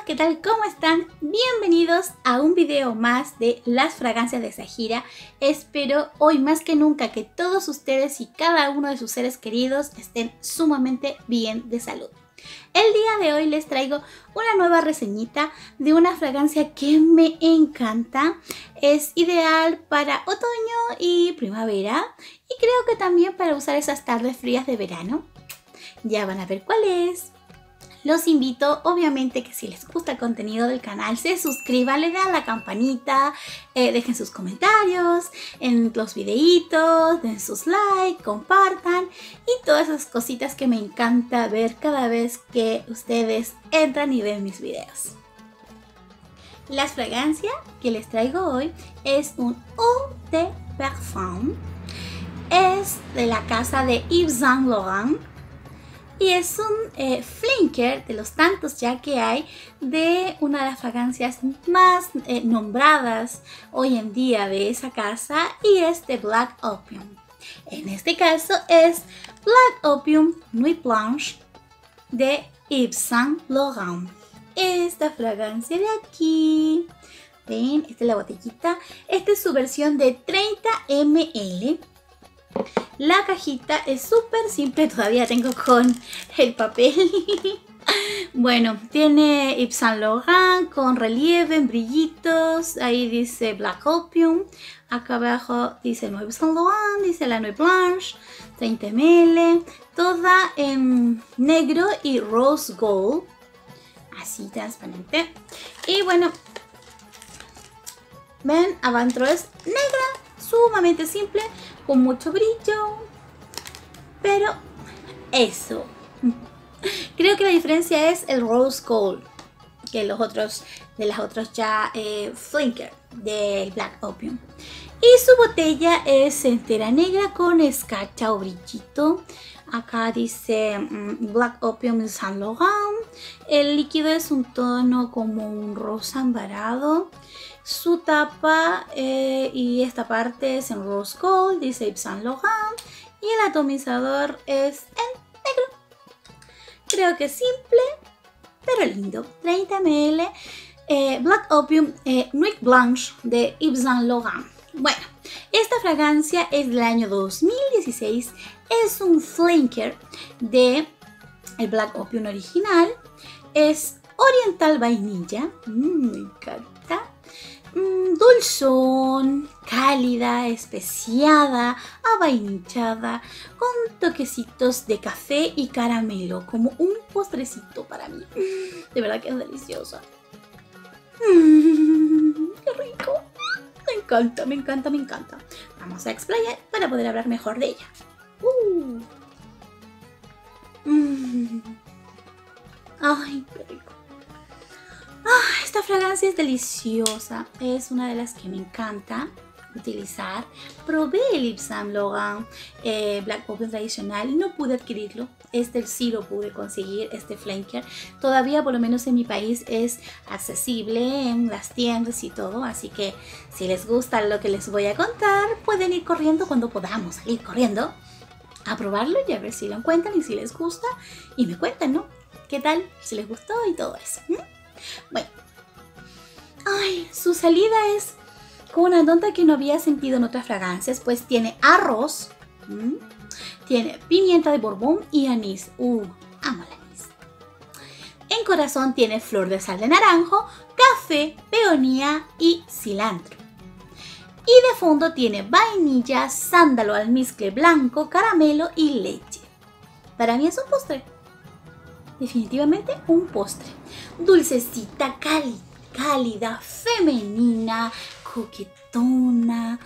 ¿qué tal? ¿Cómo están? Bienvenidos a un video más de las fragancias de Zahira. Espero hoy más que nunca que todos ustedes y cada uno de sus seres queridos estén sumamente bien de salud. El día de hoy les traigo una nueva reseñita de una fragancia que me encanta. Es ideal para otoño y primavera y creo que también para usar esas tardes frías de verano. Ya van a ver cuál es. Los invito, obviamente, que si les gusta el contenido del canal, se suscriban, le dan la campanita, dejen sus comentarios en los videitos, den sus likes, compartan y todas esas cositas que me encanta ver cada vez que ustedes entran y ven mis videos. La fragancia que les traigo hoy es un Eau de Parfum. Es de la casa de Yves Saint Laurent. Y es un flanker de los tantos ya que hay de una de las fragancias más nombradas hoy en día de esa casa y es de Black Opium. En este caso es Black Opium Nuit Blanche de Yves Saint Laurent. Esta fragancia de aquí, ven, esta es la botellita, esta es su versión de 30 ml. La cajita es súper simple, todavía tengo con el papel. Bueno, tiene Yves Saint Laurent con relieve en brillitos. Ahí dice Black Opium. Acá abajo dice Yves Saint Laurent, dice la Nuit Blanche, 30 ml. Toda en negro y rose gold. Así transparente. Y bueno, ven, adentro es negra, sumamente simple, con mucho brillo, pero eso. Creo que la diferencia es el rose gold que los otros, de las otras ya flanker del Black Opium. Y su botella es entera negra con escarcha o brillito. Acá dice Black Opium de Saint Laurent. El líquido es un tono como un rosa ambarado. Su tapa y esta parte es en rose gold, dice Yves Saint Laurent. Y el atomizador es en negro. Creo que es simple, pero lindo. 30 ml Black Opium Nuit Blanche de Yves Saint Laurent. Bueno, esta fragancia es del año 2016. Es un flanker de el Black Opium original. Es oriental vainilla. Me encanta. Dulzón, cálida, especiada, avainillada, con toquecitos de café y caramelo, como un postrecito para mí. De verdad que es deliciosa. ¡Qué rico! Me encanta, me encanta, me encanta. Vamos a explayar para poder hablar mejor de ella. ¡Ay, qué rico! Esta fragancia es deliciosa, es una de las que me encanta utilizar. Probé el Yves Saint Laurent Black Opium tradicional y no pude adquirirlo. Este sí lo pude conseguir, este flanker. Todavía, por lo menos en mi país, es accesible en las tiendas y todo. Así que si les gusta lo que les voy a contar, pueden ir corriendo cuando podamos salir corriendo a probarlo y a ver si lo encuentran y si les gusta. Y me cuentan, ¿no? ¿Qué tal? Si les gustó y todo eso. Bueno, ay, su salida es con una nota que no había sentido en otras fragancias, pues tiene arroz, tiene pimienta de Borbón y anís. Amo el anís. En corazón tiene flor de sal de naranjo, café, peonía y cilantro. Y de fondo tiene vainilla, sándalo, almizcle blanco, caramelo y leche. Para mí es un postre. Definitivamente un postre. Dulcecita, cálida, femenina, coquetona.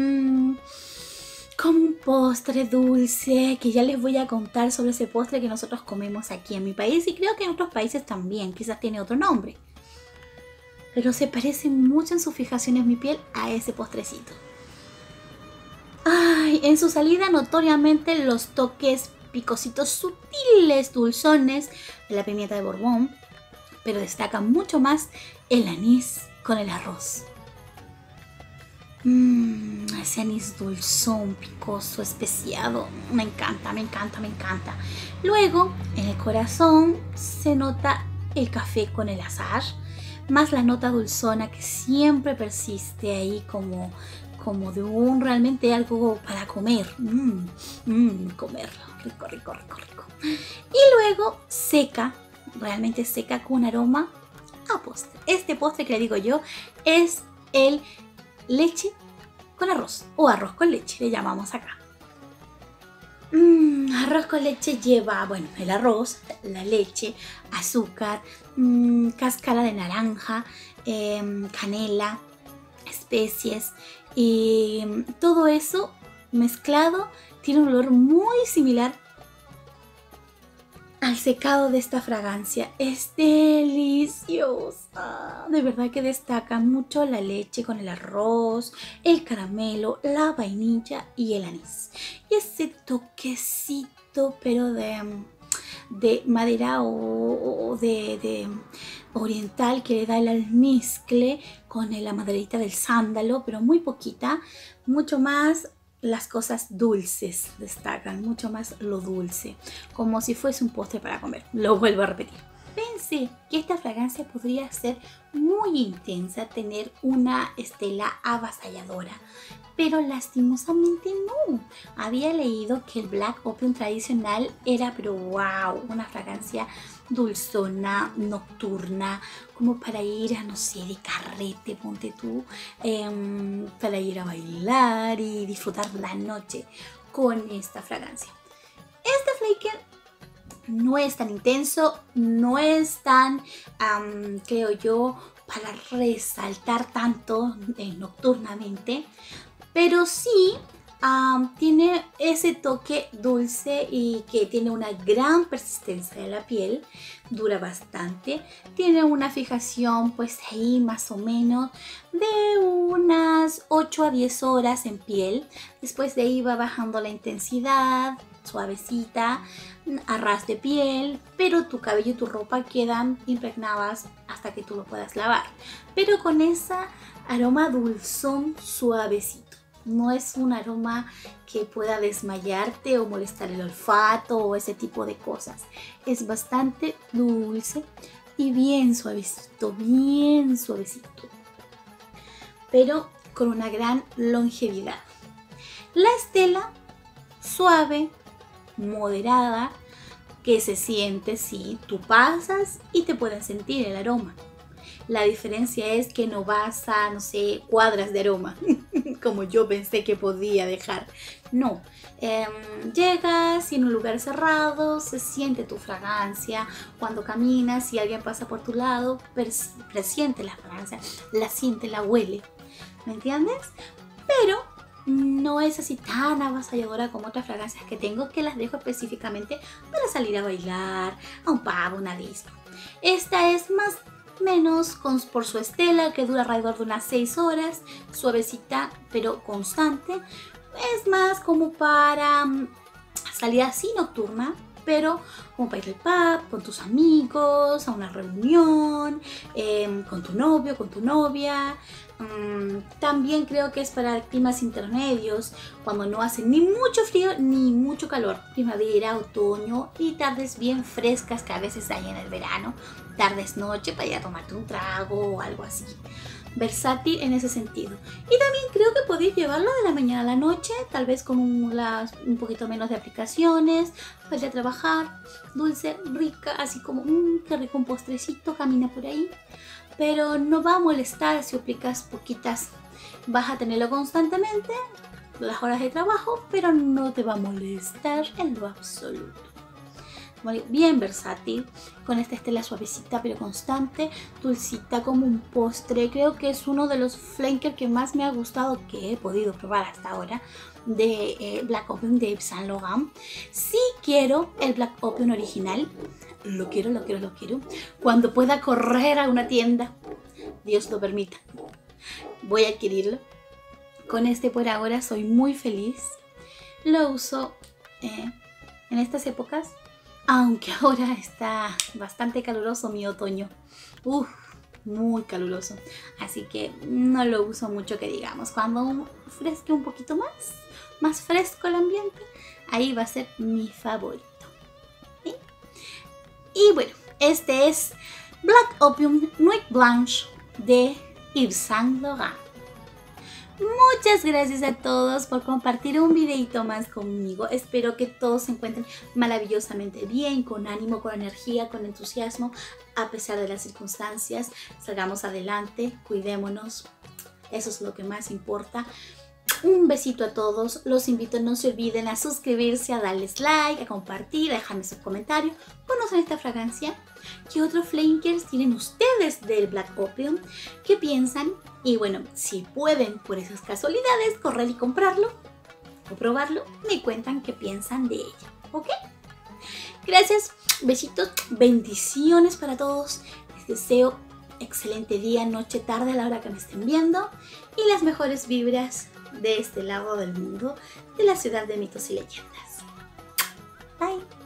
Como un postre dulce, que ya les voy a contar sobre ese postre que nosotros comemos aquí en mi país. Y creo que en otros países también, quizás tiene otro nombre. Pero se parece mucho en sus fijaciones en mi piel a ese postrecito. Ay, en su salida notoriamente los toques picositos sutiles, dulzones de la pimienta de Borbón, pero destaca mucho más el anís con el arroz. Ese anís dulzón, picoso, especiado, me encanta, me encanta, me encanta. Luego, en el corazón se nota el café con el azahar, más la nota dulzona que siempre persiste ahí como de un realmente algo para comer. Comerlo, rico, rico, rico, rico. Y luego seca, realmente seca con un aroma a postre. Este postre que le digo yo es el leche con arroz o arroz con leche, le llamamos acá. Arroz con leche lleva, bueno, el arroz, la leche, azúcar, cáscara de naranja, canela, especies y todo eso mezclado tiene un olor muy similar al secado de esta fragancia. Es deliciosa, de verdad que destaca mucho la leche con el arroz, el caramelo, la vainilla y el anís. Y ese toquecito pero de madera o de oriental que le da el almizcle con la maderita del sándalo, pero muy poquita, mucho más. Las cosas dulces destacan, mucho más lo dulce, como si fuese un postre para comer. Lo vuelvo a repetir. Pensé que esta fragancia podría ser muy intensa, tener una estela avasalladora, pero lastimosamente no. Había leído que el Black Opium tradicional era, pero wow, una fragancia dulzona, nocturna, como para ir a, no sé, de carrete, ponte tú, para ir a bailar y disfrutar la noche con esta fragancia. Este flaker no es tan intenso, no es tan, creo yo, para resaltar tanto nocturnamente, pero sí tiene ese toque dulce y que tiene una gran persistencia de la piel, dura bastante, tiene una fijación pues ahí más o menos de unas 8 a 10 horas en piel, después de ahí va bajando la intensidad, suavecita, a ras de piel, pero tu cabello y tu ropa quedan impregnadas hasta que tú lo puedas lavar, pero con ese aroma dulzón suavecito. No es un aroma que pueda desmayarte o molestar el olfato o ese tipo de cosas. Es bastante dulce y bien suavecito, pero con una gran longevidad. La estela suave, moderada, que se siente si tú pasas y te pueden sentir el aroma. La diferencia es que no vas a, no sé, cuadras de aroma, como yo pensé que podía dejar. No, llegas y en un lugar cerrado se siente tu fragancia. Cuando caminas y alguien pasa por tu lado, presiente la fragancia, la siente, la huele. ¿Me entiendes? Pero no es así tan avasalladora como otras fragancias que tengo, que las dejo específicamente para salir a bailar, a un pub, una disco. Esta es más menos por su estela, que dura alrededor de unas 6 horas, suavecita pero constante. Es más como para salir así nocturna, pero como para ir al pub, con tus amigos, a una reunión, con tu novio, con tu novia. También creo que es para climas intermedios, cuando no hace ni mucho frío ni mucho calor, primavera, otoño y tardes bien frescas que a veces hay en el verano, tardes noche para ir a tomarte un trago o algo así. Versátil en ese sentido. Y también creo que podéis llevarlo de la mañana a la noche, tal vez con un poquito menos de aplicaciones, para ir a trabajar, dulce, rica, así como, qué rico un postrecito, camina por ahí. Pero no va a molestar si aplicas poquitas. Vas a tenerlo constantemente, las horas de trabajo, pero no te va a molestar en lo absoluto. Bien versátil, con esta estela suavecita pero constante, dulcita como un postre. Creo que es uno de los flankers que más me ha gustado que he podido probar hasta ahora de Black Opium de Yves Saint Laurent. Sí quiero el Black Opium original, lo quiero. Cuando pueda correr a una tienda, Dios lo permita, voy a adquirirlo. Con este por ahora soy muy feliz. Lo uso en estas épocas, aunque ahora está bastante caluroso mi otoño. Muy caluroso. Así que no lo uso mucho, que digamos. Cuando fresque un poquito más fresco el ambiente, ahí va a ser mi favorito. ¿Sí? Y bueno, este es Black Opium Nuit Blanche de Yves Saint Laurent. Muchas gracias a todos por compartir un videito más conmigo. Espero que todos se encuentren maravillosamente bien, con ánimo, con energía, con entusiasmo, a pesar de las circunstancias. Salgamos adelante, cuidémonos. Eso es lo que más importa. Un besito a todos. Los invito, no se olviden a suscribirse, a darles like, a compartir, a dejarme su comentario. ¿Conocen esta fragancia? ¿Qué otros flankers tienen ustedes del Black Opium? ¿Qué piensan? Y bueno, si pueden por esas casualidades correr y comprarlo o probarlo, me cuentan qué piensan de ella, ¿ok? Gracias, besitos, bendiciones para todos. Les deseo excelente día, noche, tarde a la hora que me estén viendo y las mejores vibras de este lado del mundo, de la ciudad de mitos y leyendas. Bye.